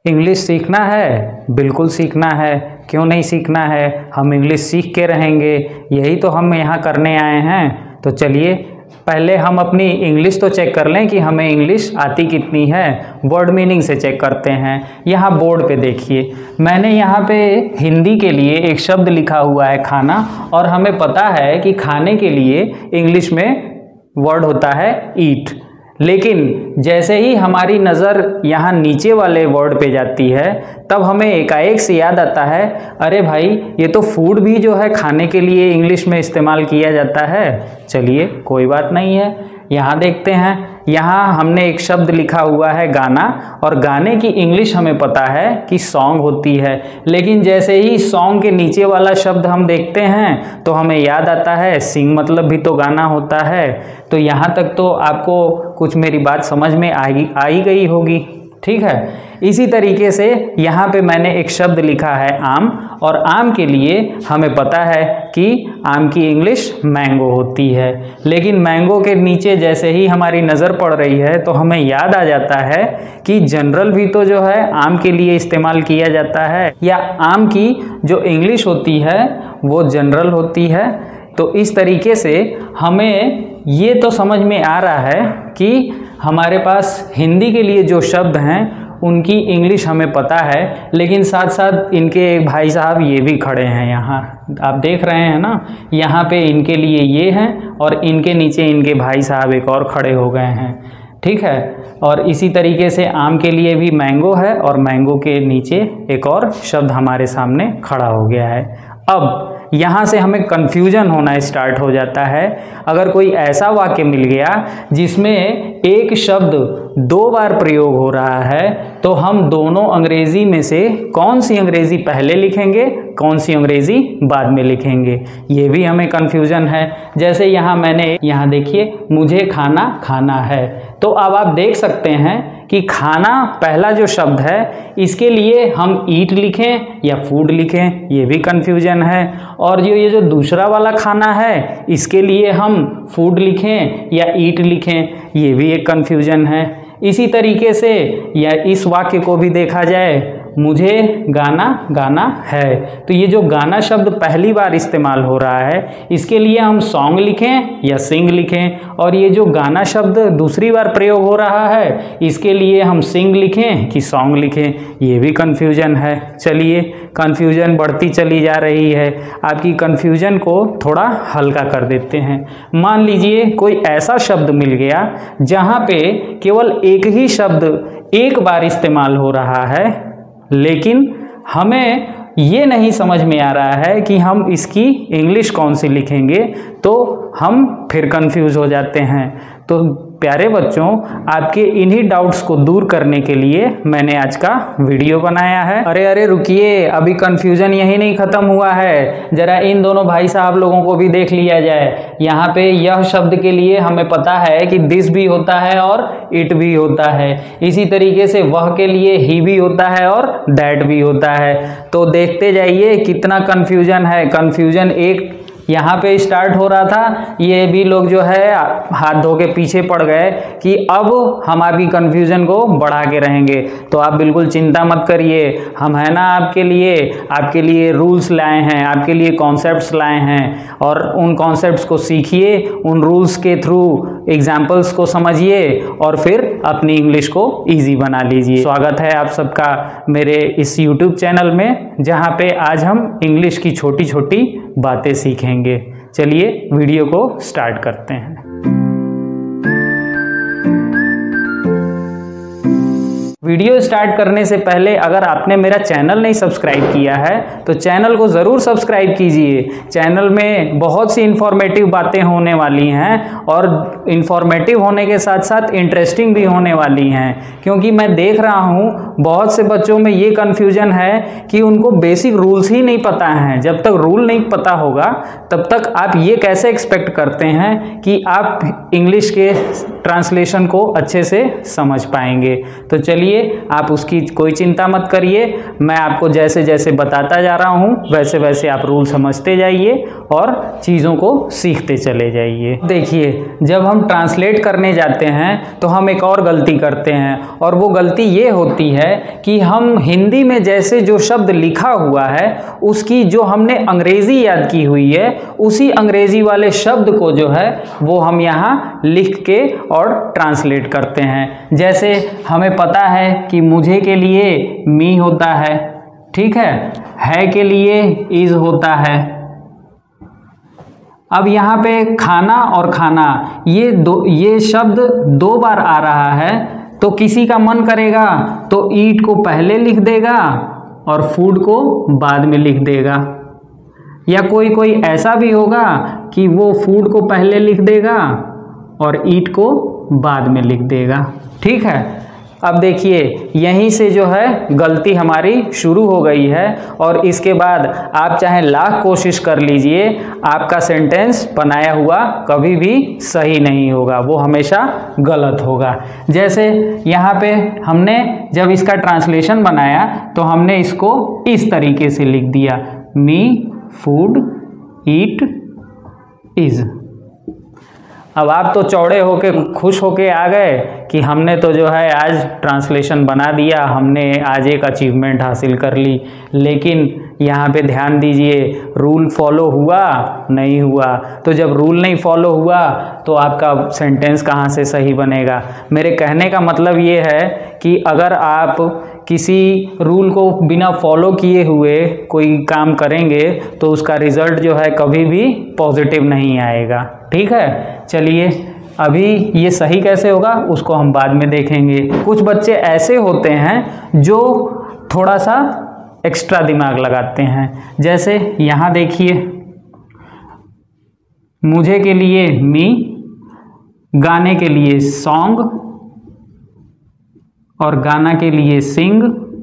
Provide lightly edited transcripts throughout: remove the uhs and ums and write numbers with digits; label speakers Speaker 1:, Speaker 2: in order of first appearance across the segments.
Speaker 1: English सीखना है, बिल्कुल सीखना है। क्यों नहीं सीखना है, हम इंग्लिश सीख के रहेंगे, यही तो हम यहाँ करने आए हैं। तो चलिए पहले हम अपनी इंग्लिश तो चेक कर लें कि हमें इंग्लिश आती कितनी है। वर्ड मीनिंग से चेक करते हैं। यहाँ बोर्ड पे देखिए, मैंने यहाँ पे हिंदी के लिए एक शब्द लिखा हुआ है खाना, और हमें पता है कि खाने के लिए इंग्लिश में वर्ड होता है ईट। लेकिन जैसे ही हमारी नज़र यहाँ नीचे वाले वर्ड पे जाती है, तब हमें एकाएक से याद आता है, अरे भाई ये तो फूड भी जो है खाने के लिए इंग्लिश में इस्तेमाल किया जाता है। चलिए कोई बात नहीं है, यहाँ देखते हैं। यहाँ हमने एक शब्द लिखा हुआ है गाना, और गाने की इंग्लिश हमें पता है कि सॉन्ग होती है। लेकिन जैसे ही सॉन्ग के नीचे वाला शब्द हम देखते हैं तो हमें याद आता है सिंग मतलब भी तो गाना होता है। तो यहाँ तक तो आपको कुछ मेरी बात समझ में आ ही गई होगी, ठीक है। इसी तरीके से यहाँ पे मैंने एक शब्द लिखा है आम, और आम के लिए हमें पता है कि आम की इंग्लिश मैंगो होती है। लेकिन मैंगो के नीचे जैसे ही हमारी नज़र पड़ रही है तो हमें याद आ जाता है कि जनरल भी तो जो है आम के लिए इस्तेमाल किया जाता है, या आम की जो इंग्लिश होती है वो जनरल होती है। तो इस तरीके से हमें ये तो समझ में आ रहा है कि हमारे पास हिंदी के लिए जो शब्द हैं उनकी इंग्लिश हमें पता है, लेकिन साथ साथ इनके एक भाई साहब ये भी खड़े हैं। यहाँ आप देख रहे हैं ना, यहाँ पे इनके लिए ये हैं और इनके नीचे इनके भाई साहब एक और खड़े हो गए हैं, ठीक है। और इसी तरीके से आम के लिए भी मैंगो है, और मैंगो के नीचे एक और शब्द हमारे सामने खड़ा हो गया है। अब यहाँ से हमें कन्फ्यूजन होना स्टार्ट हो जाता है। अगर कोई ऐसा वाक्य मिल गया जिसमें एक शब्द 2 बार प्रयोग हो रहा है, तो हम दोनों अंग्रेजी में से कौन सी अंग्रेजी पहले लिखेंगे, कौन सी अंग्रेजी बाद में लिखेंगे, ये भी हमें कन्फ्यूजन है। जैसे यहाँ देखिए, मुझे खाना खाना है, तो अब आप देख सकते हैं कि खाना पहला जो शब्द है इसके लिए हम ईट लिखें या फूड लिखें, ये भी कन्फ्यूजन है। और ये जो दूसरा वाला खाना है इसके लिए हम फूड लिखें या ईट लिखें, ये भी एक कन्फ्यूजन है। इसी तरीके से या इस वाक्य को भी देखा जाए, मुझे गाना गाना है, तो ये जो गाना शब्द पहली बार इस्तेमाल हो रहा है इसके लिए हम सॉन्ग लिखें या सिंग लिखें, और ये जो गाना शब्द दूसरी बार प्रयोग हो रहा है इसके लिए हम सिंग लिखें कि सॉन्ग लिखें, ये भी कन्फ्यूजन है। चलिए कन्फ्यूजन बढ़ती चली जा रही है, आपकी कन्फ्यूजन को थोड़ा हल्का कर देते हैं। मान लीजिए कोई ऐसा शब्द मिल गया जहाँ पे केवल एक ही शब्द एक बार इस्तेमाल हो रहा है, लेकिन हमें ये नहीं समझ में आ रहा है कि हम इसकी इंग्लिश कौन सी लिखेंगे, तो हम फिर कंफ्यूज हो जाते हैं। तो प्यारे बच्चों, आपके इन्हीं डाउट्स को दूर करने के लिए मैंने आज का वीडियो बनाया है। अरे रुकिए, अभी कंफ्यूजन यही नहीं ख़त्म हुआ है, ज़रा इन दोनों भाई साहब लोगों को भी देख लिया जाए। यहाँ पे यह शब्द के लिए हमें पता है कि दिस भी होता है और इट भी होता है। इसी तरीके से वह के लिए ही भी होता है और दैट भी होता है। तो देखते जाइए कितना कंफ्यूजन है। कंफ्यूजन एक यहाँ पे स्टार्ट हो रहा था, ये भी लोग जो है हाथ धो के पीछे पड़ गए कि अब हम आपकी कन्फ्यूज़न को बढ़ा के रहेंगे। तो आप बिल्कुल चिंता मत करिए, हम है ना आपके लिए रूल्स लाए हैं, आपके लिए कॉन्सेप्ट्स लाए हैं, और उन कॉन्सेप्ट्स को सीखिए, उन रूल्स के थ्रू एग्जाम्पल्स को समझिए और फिर अपनी इंग्लिश को ईजी बना लीजिए। स्वागत है आप सबका मेरे इस यूट्यूब चैनल में, जहाँ पे आज हम इंग्लिश की छोटी छोटी बातें सीखेंगे। चलिए वीडियो को स्टार्ट करते हैं। वीडियो स्टार्ट करने से पहले अगर आपने मेरा चैनल नहीं सब्सक्राइब किया है तो चैनल को ज़रूर सब्सक्राइब कीजिए। चैनल में बहुत सी इन्फॉर्मेटिव बातें होने वाली हैं, और इन्फॉर्मेटिव होने के साथ साथ इंटरेस्टिंग भी होने वाली हैं, क्योंकि मैं देख रहा हूँ बहुत से बच्चों में ये कन्फ्यूजन है कि उनको बेसिक रूल्स ही नहीं पता हैं। जब तक रूल नहीं पता होगा तब तक आप ये कैसे एक्सपेक्ट करते हैं कि आप इंग्लिश के ट्रांसलेशन को अच्छे से समझ पाएंगे। तो चलिए चलिए, आप उसकी कोई चिंता मत करिए, मैं आपको जैसे जैसे बताता जा रहा हूँ वैसे वैसे आप रूल समझते जाइए और चीज़ों को सीखते चले जाइए। देखिए, जब हम ट्रांसलेट करने जाते हैं तो हम एक और गलती करते हैं, और वो गलती ये होती है कि हम हिंदी में जैसे जो शब्द लिखा हुआ है उसकी जो हमने अंग्रेज़ी याद की हुई है उसी अंग्रेज़ी वाले शब्द को जो है वो हम यहाँ लिख के और ट्रांसलेट करते हैं। जैसे हमें पता है कि मुझे के लिए मी होता है, ठीक है के लिए इज होता है। अब यहाँ पे खाना और खाना ये शब्द 2 बार आ रहा है, तो किसी का मन करेगा तो ईट को पहले लिख देगा और फूड को बाद में लिख देगा, या कोई ऐसा भी होगा कि वो फूड को पहले लिख देगा और ईट को बाद में लिख देगा। ठीक है, अब देखिए यहीं से जो है गलती हमारी शुरू हो गई है, और इसके बाद आप चाहे लाख कोशिश कर लीजिए, आपका सेंटेंस बनाया हुआ कभी भी सही नहीं होगा, वो हमेशा गलत होगा। जैसे यहाँ पे हमने जब इसका ट्रांसलेशन बनाया तो हमने इसको इस तरीके से लिख दिया, मी फूड ईट इज। अब आप तो चौड़े होके खुश होके आ गए कि हमने तो जो है आज ट्रांसलेशन बना दिया, हमने आज एक अचीवमेंट हासिल कर ली। लेकिन यहाँ पे ध्यान दीजिए, रूल फॉलो हुआ नहीं हुआ। तो जब रूल नहीं फॉलो हुआ तो आपका सेंटेंस कहाँ से सही बनेगा। मेरे कहने का मतलब ये है कि अगर आप किसी रूल को बिना फॉलो किए हुए कोई काम करेंगे तो उसका रिज़ल्ट जो है कभी भी पॉजिटिव नहीं आएगा। ठीक है, चलिए अभी ये सही कैसे होगा उसको हम बाद में देखेंगे। कुछ बच्चे ऐसे होते हैं जो थोड़ा सा एक्स्ट्रा दिमाग लगाते हैं। जैसे यहाँ देखिए, मुझे के लिए मी, गाने के लिए सॉन्ग और गाना के लिए सिंग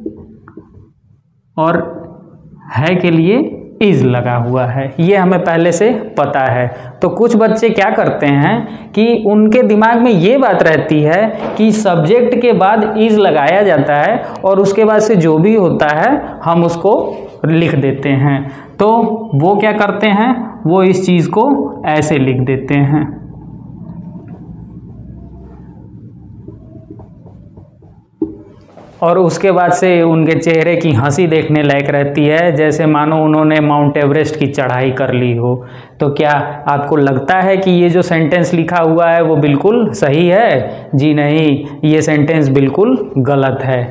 Speaker 1: और है के लिए इज लगा हुआ है, ये हमें पहले से पता है। तो कुछ बच्चे क्या करते हैं कि उनके दिमाग में ये बात रहती है कि सब्जेक्ट के बाद इज लगाया जाता है और उसके बाद से जो भी होता है हम उसको लिख देते हैं। तो वो क्या करते हैं, वो इस चीज़ को ऐसे लिख देते हैं। और उसके बाद से उनके चेहरे की हंसी देखने लायक रहती है, जैसे मानो उन्होंने माउंट एवरेस्ट की चढ़ाई कर ली हो। तो क्या आपको लगता है कि ये जो सेंटेंस लिखा हुआ है वो बिल्कुल सही है? जी नहीं, ये सेंटेंस बिल्कुल गलत है,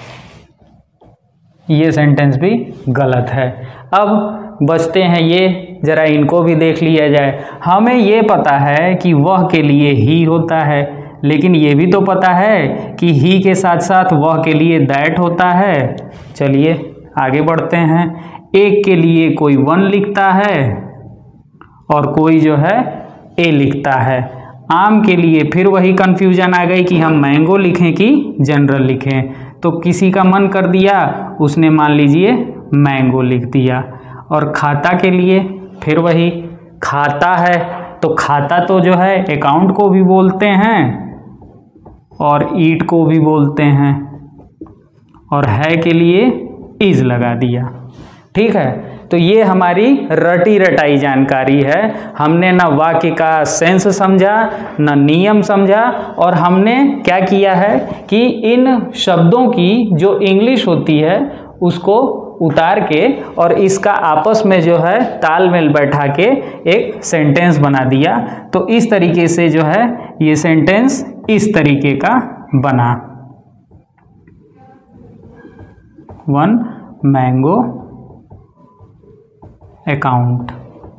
Speaker 1: ये सेंटेंस भी गलत है। अब बचते हैं ये, ज़रा इनको भी देख लिया जाए। हमें ये पता है कि वह के लिए ही होता है, लेकिन ये भी तो पता है कि ही के साथ साथ वह के लिए दैट होता है। चलिए आगे बढ़ते हैं। एक के लिए कोई वन लिखता है और कोई जो है ए लिखता है। आम के लिए फिर वही कन्फ्यूजन आ गई कि हम मैंगो लिखें कि जनरल लिखें। तो किसी का मन कर दिया, उसने मान लीजिए मैंगो लिख दिया। और खाता के लिए फिर वही खाता है, तो खाता तो जो है अकाउंट को भी बोलते हैं और ईट को भी बोलते हैं, और है के लिए इज लगा दिया। ठीक है, तो ये हमारी रटी रटाई जानकारी है। हमने ना वाक्य का सेंस समझा, ना नियम समझा, और हमने क्या किया है कि इन शब्दों की जो इंग्लिश होती है उसको उतार के और इसका आपस में जो है तालमेल बैठा के एक सेंटेंस बना दिया। तो इस तरीके से जो है ये सेंटेंस इस तरीके का बना, 1 मैंगो अकाउंट।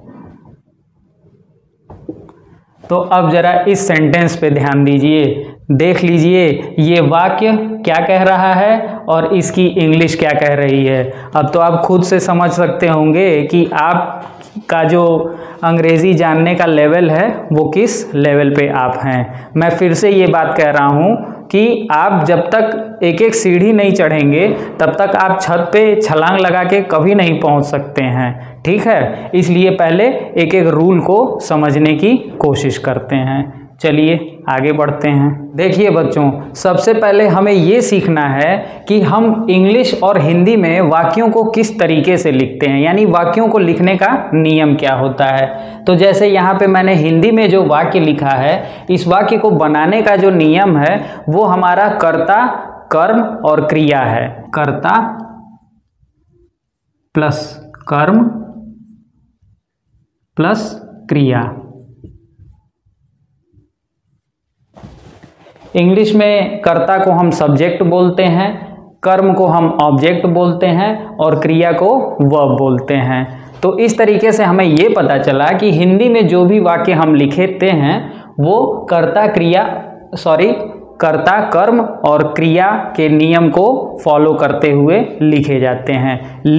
Speaker 1: तो अब जरा इस सेंटेंस पे ध्यान दीजिए, देख लीजिए ये वाक्य क्या कह रहा है और इसकी इंग्लिश क्या कह रही है। अब तो आप खुद से समझ सकते होंगे कि आपका जो अंग्रेज़ी जानने का लेवल है वो किस लेवल पे आप हैं। मैं फिर से ये बात कह रहा हूँ कि आप जब तक एक एक सीढ़ी नहीं चढ़ेंगे तब तक आप छत पे छलांग लगा के कभी नहीं पहुँच सकते हैं। ठीक है, इसलिए पहले एक एक रूल को समझने की कोशिश करते हैं। चलिए आगे बढ़ते हैं। देखिए बच्चों, सबसे पहले हमें ये सीखना है कि हम इंग्लिश और हिंदी में वाक्यों को किस तरीके से लिखते हैं, यानी वाक्यों को लिखने का नियम क्या होता है। तो जैसे यहाँ पे मैंने हिंदी में जो वाक्य लिखा है, इस वाक्य को बनाने का जो नियम है वो हमारा कर्ता, कर्म और क्रिया है। कर्ता प्लस कर्म प्लस क्रिया। इंग्लिश में कर्ता को हम सब्जेक्ट बोलते हैं, कर्म को हम ऑब्जेक्ट बोलते हैं और क्रिया को वर्ब बोलते हैं। तो इस तरीके से हमें ये पता चला कि हिंदी में जो भी वाक्य हम लिखते हैं वो कर्ता, कर्म और क्रिया के नियम को फॉलो करते हुए लिखे जाते हैं।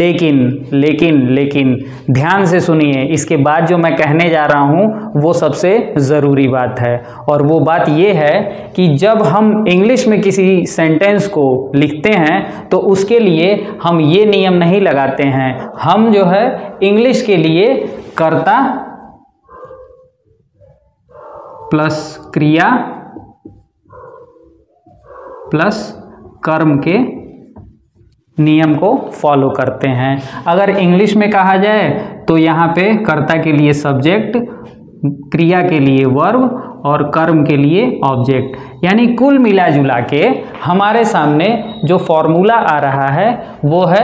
Speaker 1: लेकिन ध्यान से सुनिए, इसके बाद जो मैं कहने जा रहा हूँ वो सबसे ज़रूरी बात है, और वो बात ये है कि जब हम इंग्लिश में किसी सेंटेंस को लिखते हैं तो उसके लिए हम ये नियम नहीं लगाते हैं। हम जो है इंग्लिश के लिए कर्ता प्लस क्रिया प्लस कर्म के नियम को फॉलो करते हैं। अगर इंग्लिश में कहा जाए तो यहाँ पे कर्ता के लिए सब्जेक्ट, क्रिया के लिए वर्ब और कर्म के लिए ऑब्जेक्ट, यानी कुल मिला जुला के हमारे सामने जो फॉर्मूला आ रहा है वो है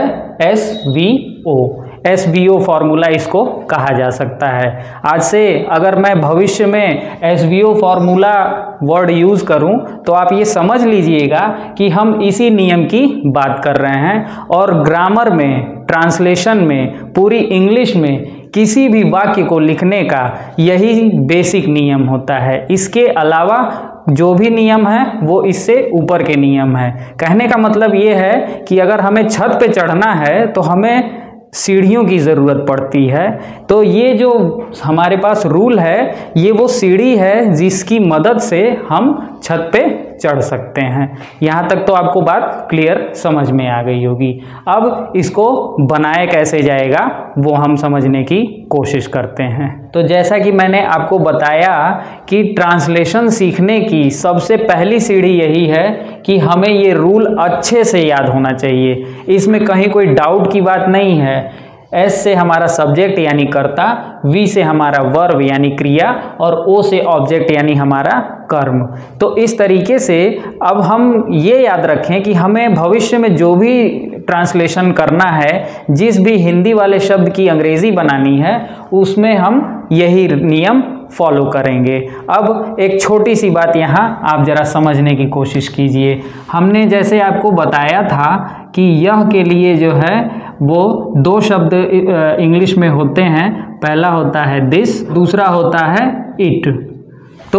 Speaker 1: SVO फॉर्मूला इसको कहा जा सकता है। आज से अगर मैं भविष्य में SVO फॉर्मूला वर्ड यूज़ करूं तो आप ये समझ लीजिएगा कि हम इसी नियम की बात कर रहे हैं। और ग्रामर में, ट्रांसलेशन में, पूरी इंग्लिश में किसी भी वाक्य को लिखने का यही बेसिक नियम होता है। इसके अलावा जो भी नियम है वो इससे ऊपर के नियम है। कहने का मतलब ये है कि अगर हमें छत पे चढ़ना है तो हमें सीढ़ियों की ज़रूरत पड़ती है। तो ये जो हमारे पास रूल है ये वो सीढ़ी है जिसकी मदद से हम छत पे चढ़ सकते हैं। यहाँ तक तो आपको बात क्लियर समझ में आ गई होगी। अब इसको बनाया कैसे जाएगा वो हम समझने की कोशिश करते हैं। तो जैसा कि मैंने आपको बताया कि ट्रांसलेशन सीखने की सबसे पहली सीढ़ी यही है कि हमें ये रूल अच्छे से याद होना चाहिए। इसमें कहीं कोई डाउट की बात नहीं है। S से हमारा सब्जेक्ट यानी कर्ता, V से हमारा वर्ब यानी क्रिया और O से ऑब्जेक्ट यानी हमारा कर्म। तो इस तरीके से अब हम ये याद रखें कि हमें भविष्य में जो भी ट्रांसलेशन करना है, जिस भी हिंदी वाले शब्द की अंग्रेजी बनानी है, उसमें हम यही नियम फॉलो करेंगे। अब एक छोटी सी बात यहाँ आप ज़रा समझने की कोशिश कीजिए। हमने जैसे आपको बताया था कि यह के लिए जो है वो दो शब्द इंग्लिश में होते हैं। पहला होता है दिस, दूसरा होता है इट। तो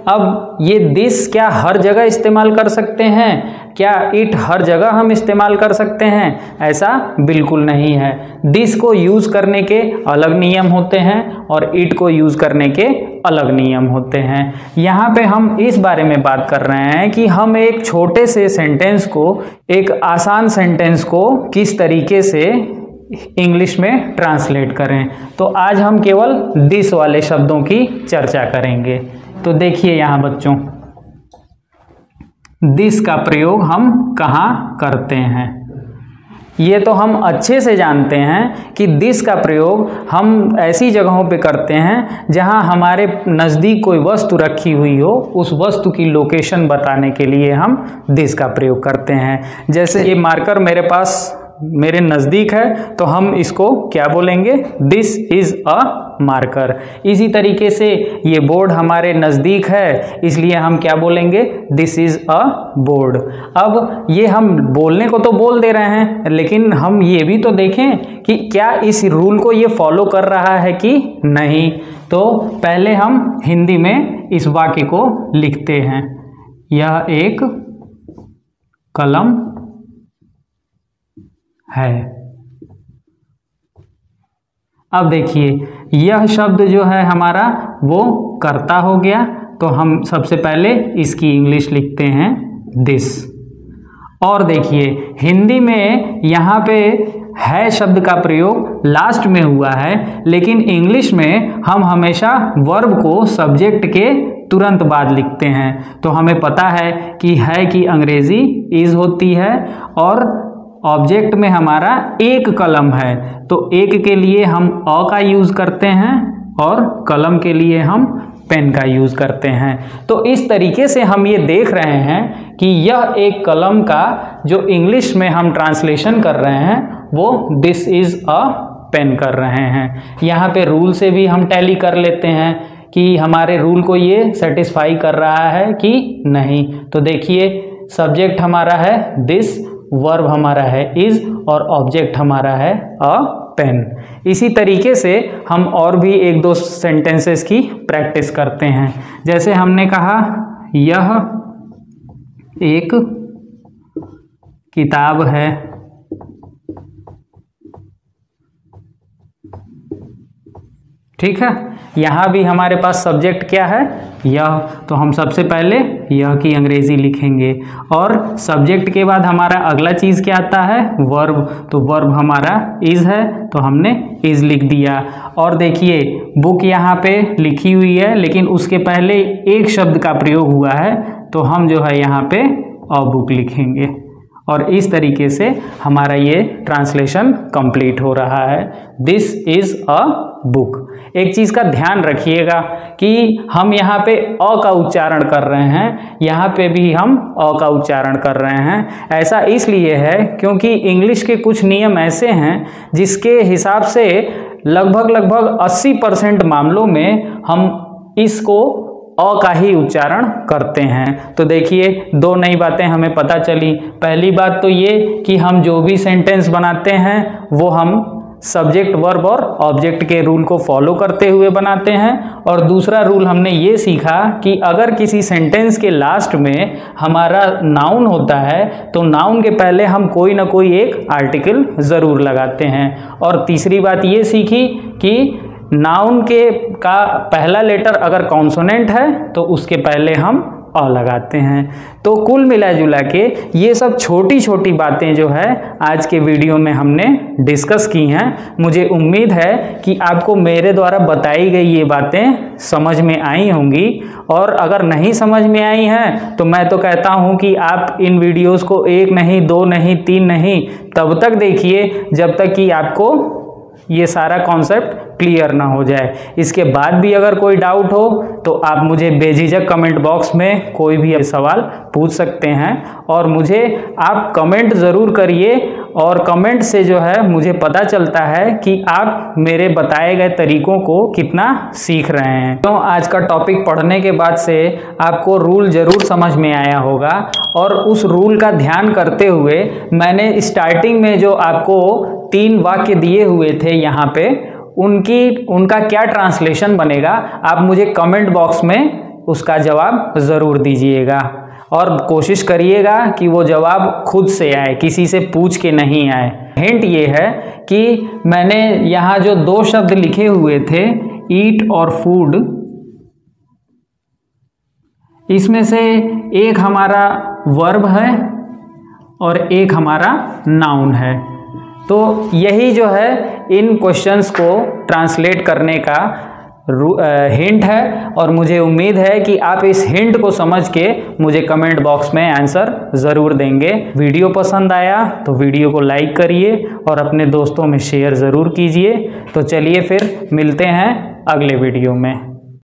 Speaker 1: अब ये दिस क्या हर जगह इस्तेमाल कर सकते हैं? क्या इट हर जगह हम इस्तेमाल कर सकते हैं? ऐसा बिल्कुल नहीं है। दिस को यूज़ करने के अलग नियम होते हैं और इट को यूज़ करने के अलग नियम होते हैं। यहाँ पे हम इस बारे में बात कर रहे हैं कि हम एक छोटे से सेंटेंस को, एक आसान सेंटेंस को किस तरीके से इंग्लिश में ट्रांसलेट करें। तो आज हम केवल दिस वाले शब्दों की चर्चा करेंगे। तो देखिए यहाँ बच्चों, दिस का प्रयोग हम कहाँ करते हैं ये तो हम अच्छे से जानते हैं कि दिस का प्रयोग हम ऐसी जगहों पे करते हैं जहां हमारे नज़दीक कोई वस्तु रखी हुई हो, उस वस्तु की लोकेशन बताने के लिए हम दिस का प्रयोग करते हैं। जैसे ये मार्कर मेरे पास मेरे नज़दीक है तो हम इसको क्या बोलेंगे? This is a marker. इसी तरीके से ये बोर्ड हमारे नज़दीक है इसलिए हम क्या बोलेंगे? This is a board. अब ये हम बोलने को तो बोल दे रहे हैं, लेकिन हम ये भी तो देखें कि क्या इस रूल को ये फॉलो कर रहा है कि नहीं। तो पहले हम हिंदी में इस वाक्य को लिखते हैं। यह एक कलम है। अब देखिए यह शब्द जो है हमारा वो कर्ता हो गया, तो हम सबसे पहले इसकी इंग्लिश लिखते हैं दिस। और देखिए हिंदी में यहाँ पे है शब्द का प्रयोग लास्ट में हुआ है, लेकिन इंग्लिश में हम हमेशा वर्ब को सब्जेक्ट के तुरंत बाद लिखते हैं। तो हमें पता है कि है की अंग्रेजी इज होती है और ऑब्जेक्ट में हमारा एक कलम है, तो एक के लिए हम अ का यूज़ करते हैं और कलम के लिए हम पेन का यूज़ करते हैं। तो इस तरीके से हम ये देख रहे हैं कि यह एक कलम का जो इंग्लिश में हम ट्रांसलेशन कर रहे हैं वो दिस इज़ अ पेन कर रहे हैं। यहाँ पे रूल से भी हम टैली कर लेते हैं कि हमारे रूल को ये सेटिस्फाई कर रहा है कि नहीं। तो देखिए सब्जेक्ट हमारा है दिस, वर्ब हमारा है इज और ऑब्जेक्ट हमारा है अ पेन। इसी तरीके से हम और भी एक दो सेंटेंसेस की प्रैक्टिस करते हैं। जैसे हमने कहा यह एक किताब है, ठीक है। यहाँ भी हमारे पास सब्जेक्ट क्या है, यह, तो हम सबसे पहले यह की अंग्रेजी लिखेंगे और सब्जेक्ट के बाद हमारा अगला चीज़ क्या आता है, वर्ब। तो वर्ब हमारा इज़ है, तो हमने इज़ लिख दिया। और देखिए बुक यहाँ पे लिखी हुई है, लेकिन उसके पहले एक शब्द का प्रयोग हुआ है, तो हम जो है यहाँ पे अ बुक लिखेंगे और इस तरीके से हमारा ये ट्रांसलेशन कंप्लीट हो रहा है, दिस इज़ अ बुक। एक चीज़ का ध्यान रखिएगा कि हम यहाँ पे अ का उच्चारण कर रहे हैं, यहाँ पे भी हम अ का उच्चारण कर रहे हैं। ऐसा इसलिए है क्योंकि इंग्लिश के कुछ नियम ऐसे हैं जिसके हिसाब से लगभग 80% मामलों में हम इसको अ का ही उच्चारण करते हैं। तो देखिए दो नई बातें हमें पता चली। पहली बात तो ये कि हम जो भी सेंटेंस बनाते हैं वो हम सब्जेक्ट वर्ब और ऑब्जेक्ट के रूल को फॉलो करते हुए बनाते हैं। और दूसरा रूल हमने ये सीखा कि अगर किसी सेंटेंस के लास्ट में हमारा नाउन होता है तो नाउन के पहले हम कोई ना कोई एक आर्टिकल ज़रूर लगाते हैं। और तीसरी बात ये सीखी कि नाउन के का पहला लेटर अगर कॉन्सोनेंट है तो उसके पहले हम अ लगाते हैं। तो कुल मिला जुला के ये सब छोटी छोटी बातें जो है आज के वीडियो में हमने डिस्कस की हैं। मुझे उम्मीद है कि आपको मेरे द्वारा बताई गई ये बातें समझ में आई होंगी, और अगर नहीं समझ में आई हैं तो मैं तो कहता हूँ कि आप इन वीडियोस को 1 नहीं 2 नहीं 3 नहीं तब तक देखिए जब तक कि आपको ये सारा कॉन्सेप्ट क्लियर ना हो जाए। इसके बाद भी अगर कोई डाउट हो तो आप मुझे बेझिझक कमेंट बॉक्स में कोई भी सवाल पूछ सकते हैं और मुझे आप कमेंट ज़रूर करिए, और कमेंट से जो है मुझे पता चलता है कि आप मेरे बताए गए तरीकों को कितना सीख रहे हैं। तो आज का टॉपिक पढ़ने के बाद से आपको रूल ज़रूर समझ में आया होगा, और उस रूल का ध्यान करते हुए मैंने स्टार्टिंग में जो आपको 3 वाक्य दिए हुए थे यहाँ पे उनका क्या ट्रांसलेशन बनेगा, आप मुझे कमेंट बॉक्स में उसका जवाब ज़रूर दीजिएगा। और कोशिश करिएगा कि वो जवाब खुद से आए, किसी से पूछ के नहीं आए। हिंट ये है कि मैंने यहाँ जो 2 शब्द लिखे हुए थे ईट और फूड, इसमें से एक हमारा वर्ब है और एक हमारा नाउन है। तो यही जो है इन क्वेश्चंस को ट्रांसलेट करने का हिंट है, और मुझे उम्मीद है कि आप इस हिंट को समझ के मुझे कमेंट बॉक्स में आंसर ज़रूर देंगे। वीडियो पसंद आया तो वीडियो को लाइक करिए और अपने दोस्तों में शेयर ज़रूर कीजिए। तो चलिए फिर मिलते हैं अगले वीडियो में।